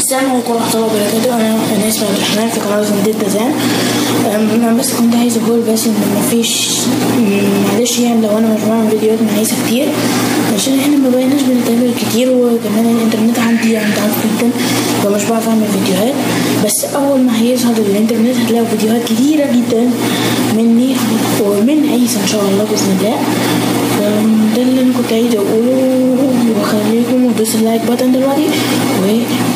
السلام عليكم ورحمة الله وبركاته. أنا اسمي عبد الرحمن في قناة زنديد تزان. أنا بس كنت عايز أقول بس إن مفيش، معلش يعني لو أنا مش بعمل فيديوهات معيسة كتير عشان إحنا ما بقيناش بنتقابل كتير، وكمان الإنترنت عندي يعني ضعيف جدا فمش بعرف أعمل فيديوهات. بس أول ما هيظهر الإنترنت هتلاقوا فيديوهات كتيرة جدا مني ومن عيسى إن شاء الله بإذن الله. ده اللي أنا كنت عايز أقوله، وخليكم ودوس اللايك بutton دلوقتي